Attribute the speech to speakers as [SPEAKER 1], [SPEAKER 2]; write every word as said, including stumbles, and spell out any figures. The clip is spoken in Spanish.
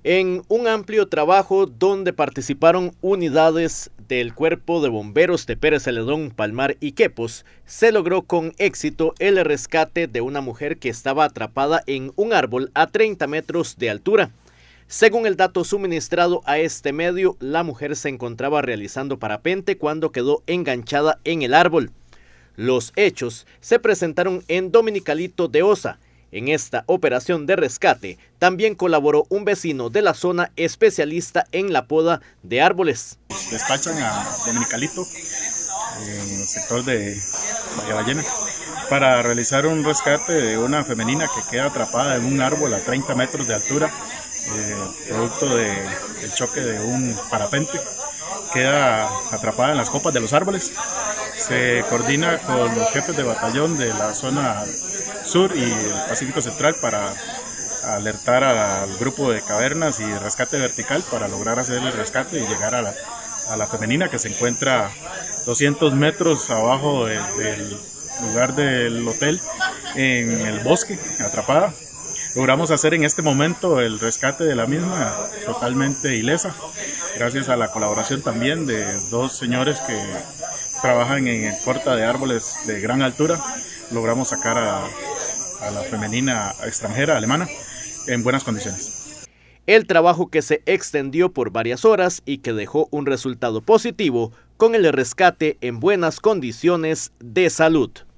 [SPEAKER 1] En un amplio trabajo donde participaron unidades del Cuerpo de Bomberos de Pérez Celedón, Palmar y Quepos, se logró con éxito el rescate de una mujer que estaba atrapada en un árbol a treinta metros de altura. Según el dato suministrado a este medio, la mujer se encontraba realizando parapente cuando quedó enganchada en el árbol. Los hechos se presentaron en Dominicalito de Osa. En esta operación de rescate también colaboró un vecino de la zona especialista en la poda de árboles.
[SPEAKER 2] Despachan a Dominicalito, en el sector de Bahía Ballena, para realizar un rescate de una femenina que queda atrapada en un árbol a treinta metros de altura, eh, producto de, del choque de un parapente. Queda atrapada en las copas de los árboles. Se coordina con los jefes de batallón de la zona sur y el Pacífico Central para alertar al grupo de cavernas y rescate vertical para lograr hacer el rescate y llegar a la, a la femenina, que se encuentra doscientos metros abajo de, del lugar del hotel, en el bosque, atrapada. Logramos hacer en este momento el rescate de la misma totalmente ilesa, gracias a la colaboración también de dos señores que trabajan en el corta de árboles de gran altura. Logramos sacar a, a la femenina extranjera, alemana, en buenas condiciones.
[SPEAKER 1] El trabajo, que se extendió por varias horas y que dejó un resultado positivo con el rescate en buenas condiciones de salud.